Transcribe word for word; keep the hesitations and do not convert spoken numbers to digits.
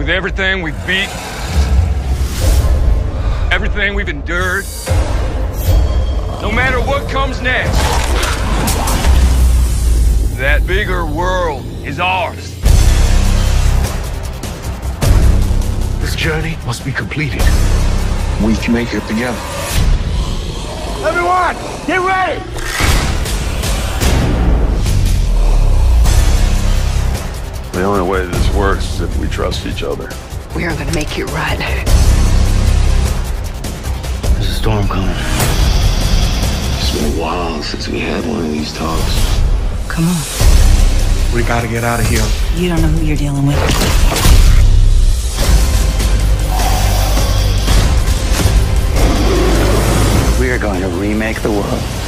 With everything we've beat, everything we've endured, no matter what comes next, that bigger world is ours. This journey must be completed. We can make it together. Everyone, get ready! The only way this works is if we trust each other. We are gonna make it right. There's a storm coming. It's been a while since we had one of these talks. Come on. We gotta get out of here. You don't know who you're dealing with. We are going to remake the world.